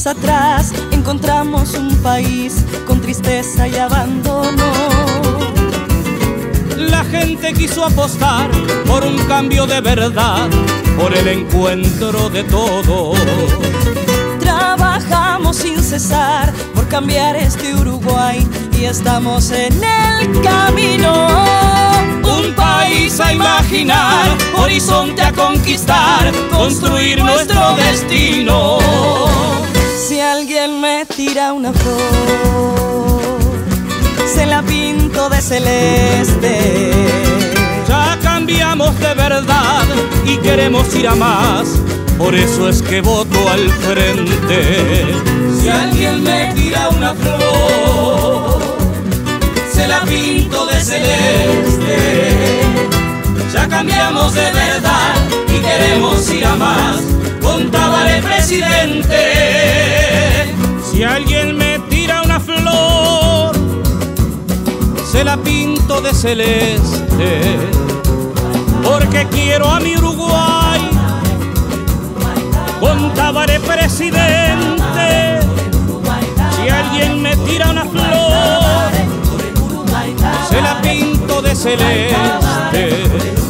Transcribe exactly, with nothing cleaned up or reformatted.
años atrás encontramos un país con tristeza y abandono. La gente quiso apostar por un cambio de verdad, por el encuentro de todos. Trabajamos sin cesar por cambiar este Uruguay y estamos en el camino. Un país a imaginar, horizonte a conquistar, construir nuestro destino. Si alguien me tira una flor, se la pinto de celeste. Ya cambiamos de verdad y queremos ir a más, por eso es que voto al frente. Si alguien me tira una flor, se la pinto de celeste. Ya cambiamos de verdad y queremos ir a más, con Tabaré presidente. Si alguien me tira una flor, se la pinto de celeste, porque quiero a mi Uruguay con Tabaré presidente. Si alguien me tira una flor, se la pinto de celeste.